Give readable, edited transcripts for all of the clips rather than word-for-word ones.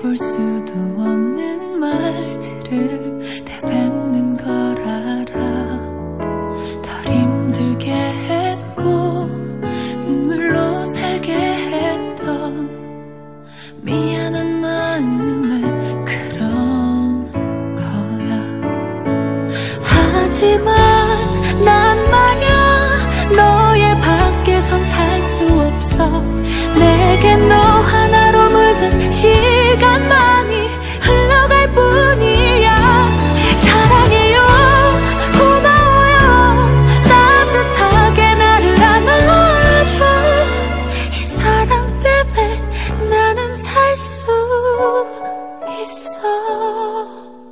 볼 수도 없는 말들을 내뱉는 걸 알아. 덜 힘들게 했고 눈물로 살게 했던 미안한 마음에 그런 거야. 하지만 난 말야 너의 밖에선 살 수 없어. 내게 너 하나로 물든 시간만이 흘러갈 뿐이야. 사랑해요, 고마워요, 따뜻하게 나를 안아줘. 이 사랑 때문에 나는 살 수 있어.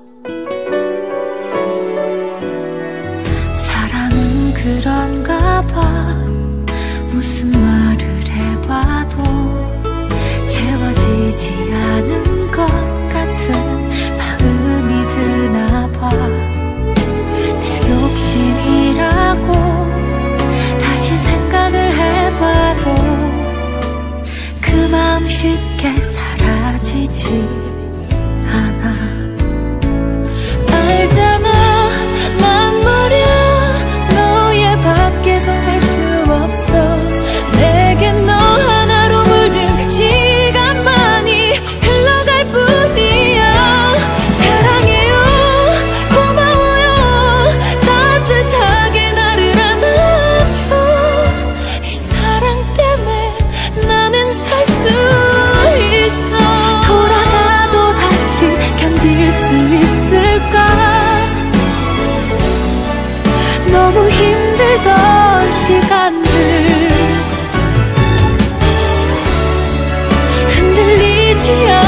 사랑은 그런가 봐. 무슨 말을 해봐도 채워지지 않은 것 같은 마음이 드나 봐. 내 욕심이라고 다시 생각을 해봐도 그 마음 쉽게 사라지지 않아. 알잖아, 난 말야 너의 밖에선 살 수 없어. 내겐 너 하나로 물든 시간만이 흘러갈 뿐이야. 사랑해요, 고마워요, 따뜻하게 나를 안아줘. 이 사랑 때문에 나는 살 수 있어. 돌아가도 다시 견딜 수 있을까? 너무 힘들던 시간들 흔들리지 않아.